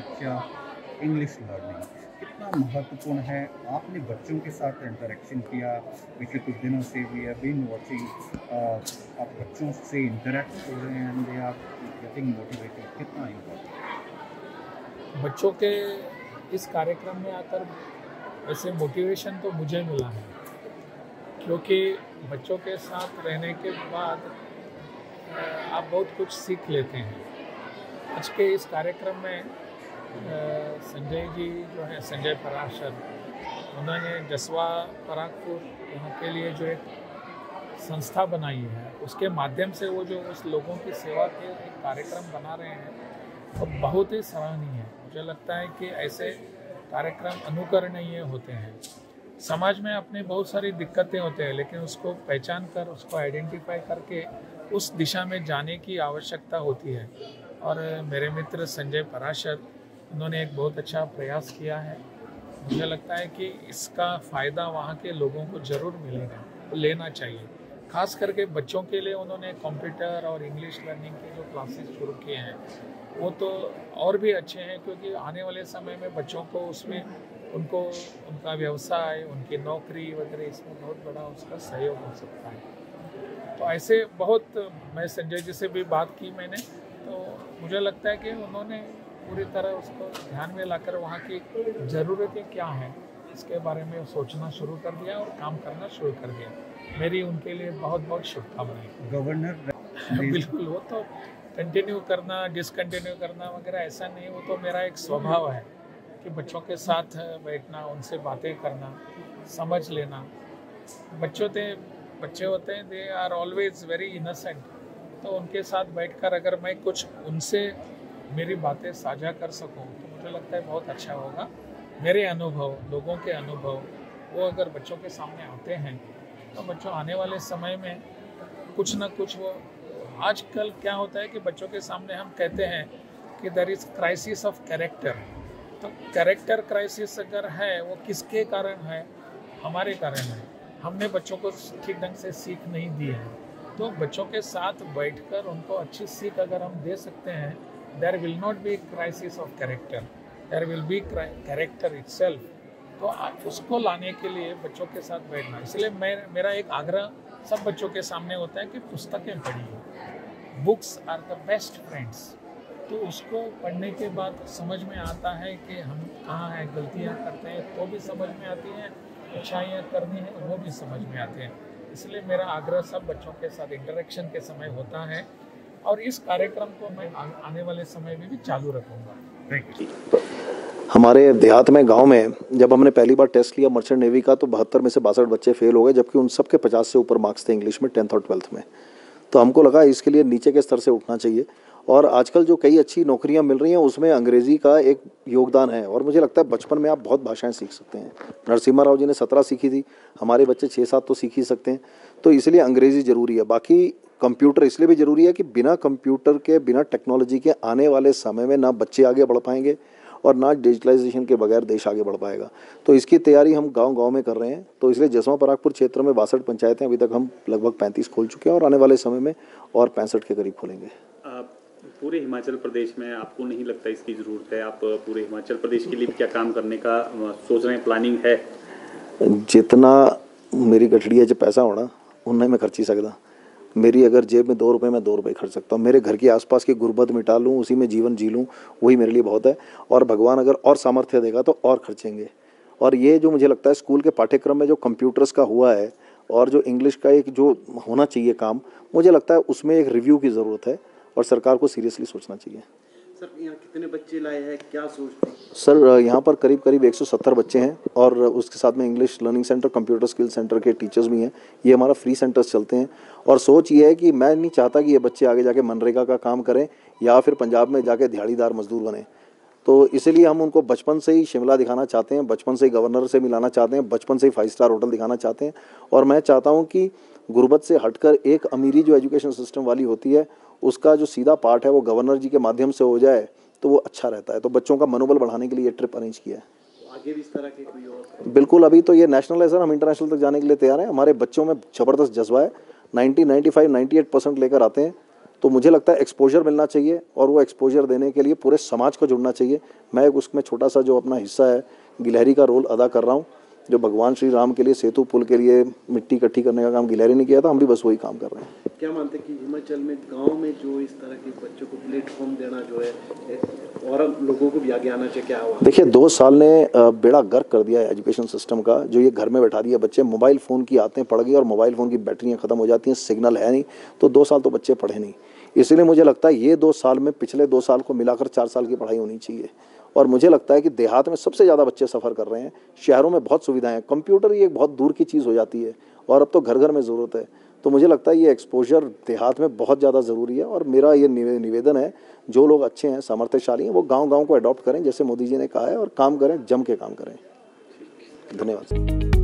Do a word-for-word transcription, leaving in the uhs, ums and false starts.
शिक्षा, English learning कितना महत्वपूर्ण है। आपने बच्चों के साथ इंटरेक्शन किया पिछले कुछ दिनों से, वी हैव बीन वाचिंग, आप बच्चों से इंटरेक्ट हो रहे हैं and they are getting motivated, कितना इम्पोर्टेंट। बच्चों के इस कार्यक्रम में आकर वैसे मोटिवेशन तो मुझे मिला है, क्योंकि बच्चों के साथ रहने के बाद आप बहुत कुछ सीख लेते हैं। आज के इस कार्यक्रम में संजय जी जो है, संजय पराशर, उन्होंने जसवा परागपुर यहाँ के लिए जो एक संस्था बनाई है, उसके माध्यम से वो जो उस लोगों की सेवा के एक कार्यक्रम बना रहे हैं, वो तो बहुत ही सराहनीय है। मुझे लगता है कि ऐसे कार्यक्रम अनुकरणीय होते हैं। समाज में अपनी बहुत सारी दिक्कतें होते हैं, लेकिन उसको पहचान कर, उसको आइडेंटिफाई करके उस दिशा में जाने की आवश्यकता होती है। और मेरे मित्र संजय पराशर, उन्होंने एक बहुत अच्छा प्रयास किया है। मुझे लगता है कि इसका फ़ायदा वहाँ के लोगों को ज़रूर मिलेगा, तो लेना चाहिए। खास करके बच्चों के लिए उन्होंने कंप्यूटर और इंग्लिश लर्निंग के जो क्लासेस शुरू किए हैं, वो तो और भी अच्छे हैं, क्योंकि आने वाले समय में बच्चों को उसमें उनको उनका व्यवसाय, उनकी नौकरी वगैरह, इसमें बहुत बड़ा उसका सहयोग हो सकता है। तो ऐसे बहुत, मैं संजय जी से भी बात की मैंने, तो मुझे लगता है कि उन्होंने पूरी तरह उसको ध्यान में लाकर वहाँ की ज़रूरतें क्या हैं इसके बारे में सोचना शुरू कर दिया और काम करना शुरू कर दिया। मेरी उनके लिए बहुत बहुत शुभकामनाएं। गवर्नर बिल्कुल, वो तो कंटिन्यू करना, डिसकंटिन्यू करना वगैरह ऐसा नहीं, वो तो मेरा एक स्वभाव है कि बच्चों के साथ बैठना, उनसे बातें करना, समझ लेना। बच्चों ते बच्चे होते हैं, they are always very innocent, तो उनके साथ बैठकर अगर मैं कुछ उनसे मेरी बातें साझा कर सकूं, तो मुझे लगता है बहुत अच्छा होगा। मेरे अनुभव, लोगों के अनुभव, वो अगर बच्चों के सामने आते हैं, तो बच्चों आने वाले समय में कुछ ना कुछ, वो आजकल क्या होता है कि बच्चों के सामने हम कहते हैं कि there is crisis of character. तो कैरेक्टर क्राइसिस अगर है, वो किसके कारण है? हमारे कारण है। हमने बच्चों को ठीक ढंग से सीख नहीं दी है। तो बच्चों के साथ बैठकर उनको अच्छी सीख अगर हम दे सकते हैं, there will not be crisis of character, there will be character itself. तो उसको लाने के लिए बच्चों के साथ बैठना, इसलिए मैं मेरा एक आग्रह सब बच्चों के सामने होता है कि पुस्तकें पढ़िए। Books are the best friends. तो उसको पढ़ने के बाद समझ में आता है कि हम कहाँ हैं, गलतियाँ करते हैं तो भी समझ में आती हैं, अच्छाइयाँ करनी है वो भी समझ में आते हैं। इसलिए मेरा आग्रह सब बच्चों के साथ इंटरेक्शन के समय होता है, और इस कार्यक्रम को मैं आने वाले समय में भी चालू रखूँगा। हमारे देहात में, गांव में, जब हमने पहली बार टेस्ट लिया मर्चेंट नेवी का, तो बहत्तर में से बासठ बच्चे फेल हो गए, जबकि उन सब के पचास से ऊपर मार्क्स थे इंग्लिश में टेंथ और ट्वेल्थ में। तो हमको लगा इसके लिए नीचे के स्तर से उठना चाहिए, और आजकल जो कई अच्छी नौकरियां मिल रही हैं उसमें अंग्रेज़ी का एक योगदान है। और मुझे लगता है बचपन में आप बहुत भाषाएं सीख सकते हैं। नरसिम्हा राव जी ने सत्रह सीखी थी, हमारे बच्चे छः सात तो सीख ही सकते हैं। तो इसलिए अंग्रेज़ी ज़रूरी है। बाकी कंप्यूटर इसलिए भी ज़रूरी है कि बिना कंप्यूटर के, बिना टेक्नोलॉजी के आने वाले समय में ना बच्चे आगे बढ़ पाएंगे और ना डिजिटलाइजेशन के बगैर देश आगे बढ़ पाएगा। तो इसकी तैयारी हम गांव-गांव में कर रहे हैं। तो इसलिए जसवा परागपुर क्षेत्र में बासठ पंचायतें, अभी तक हम लगभग पैंतीस खोल चुके हैं, और आने वाले समय में और पैंसठ के करीब खोलेंगे। पूरे हिमाचल प्रदेश में आपको नहीं लगता इसकी ज़रूरत है? आप पूरे हिमाचल प्रदेश के लिए क्या काम करने का सोच रहे हैं, प्लानिंग है? जितना मेरी गठड़िया च पैसा होना उन्ना मैं खर्ची सकता। मेरी अगर जेब में दो रुपये, मैं दो रुपये खर्च सकता हूँ। मेरे घर के आसपास की गुर्बत मिटा लूँ, उसी में जीवन जी लूँ, वही मेरे लिए बहुत है। और भगवान अगर और सामर्थ्य देगा तो और खर्चेंगे। और ये जो मुझे लगता है स्कूल के पाठ्यक्रम में जो कंप्यूटर्स का हुआ है, और जो इंग्लिश का एक जो होना चाहिए काम, मुझे लगता है उसमें एक रिव्यू की ज़रूरत है, और सरकार को सीरियसली सोचना चाहिए। सर, यहाँ कितने बच्चे लाए हैं, क्या सोचते हैं? सर, यहाँ पर करीब करीब एक सौ सत्तर बच्चे हैं, और उसके साथ में English learning centre, computer skill centre के टीचर्स भी हैं। ये हमारा फ्री सेंटर्स चलते हैं। और सोच ये है कि मैं नहीं चाहता कि ये बच्चे आगे जाके मनरेगा का काम करें या फिर पंजाब में जाके दिहाड़ीदार मजदूर बने। तो इसलिए हम उनको बचपन से ही शिमला दिखाना चाहते हैं, बचपन से ही गवर्नर से मिलाना चाहते हैं, बचपन से ही फाइव स्टार होटल दिखाना चाहते हैं। और मैं चाहता हूँ कि गुर्बत से हटकर एक अमीरी जो एजुकेशन सिस्टम वाली होती है, उसका जो सीधा पार्ट है वो गवर्नर जी के माध्यम से हो जाए तो वो अच्छा रहता है। तो बच्चों का मनोबल बढ़ाने के लिए ये ट्रिप अरेंज किया है। आगे भी इस तरह के कोई और? बिल्कुल, अभी तो ये नेशनल है सर, हम इंटरनेशनल तक जाने के लिए तैयार हैं। हमारे बच्चों में ज़बरदस्त जज्बा है। Ninety, ninety five, ninety eight percent लेकर आते हैं। तो मुझे लगता है एक्सपोजर मिलना चाहिए और वो एक्सपोजर देने के लिए पूरे समाज को जुड़ना चाहिए। मैं एक उसमें छोटा सा जो अपना हिस्सा है गिलहरी का रोल अदा कर रहा हूँ। जो भगवान श्री राम के लिए सेतु पुल के लिए मिट्टी इकट्ठी करने का काम गिलहरी ने किया था, हम भी बस वही काम कर रहे हैं। क्या मानते हैं कि हिमाचल में गांव में जो इस तरह के बच्चों को प्लेटफॉर्म देना जो है और लोगों को भी आगे आना चाहिए, क्या हुआ? देखिए, दो साल ने बेड़ा गर्क कर दिया है एजुकेशन सिस्टम का। जो ये घर में बैठा दिया बच्चे, मोबाइल फ़ोन की आदतें पड़ गई और मोबाइल फ़ोन की बैटरियाँ ख़त्म हो जाती हैं, सिग्नल है नहीं, तो दो साल तो बच्चे पढ़े नहीं। इसलिए मुझे लगता है ये दो साल में पिछले दो साल को मिलाकर चार साल की पढ़ाई होनी चाहिए। और मुझे लगता है कि देहात में सबसे ज़्यादा बच्चे सफ़र कर रहे हैं, शहरों में बहुत सुविधाएं हैं। कंप्यूटर ये एक बहुत दूर की चीज़ हो जाती है और अब तो घर घर में ज़रूरत है। तो मुझे लगता है ये एक्सपोजर देहात में बहुत ज़्यादा ज़रूरी है। और मेरा ये निवेदन है, जो लोग अच्छे हैं, सामर्थ्यशाली हैं, वो गांव-गांव को अडॉप्ट करें जैसे मोदी जी ने कहा है और काम करें, जम के काम करें। धन्यवाद।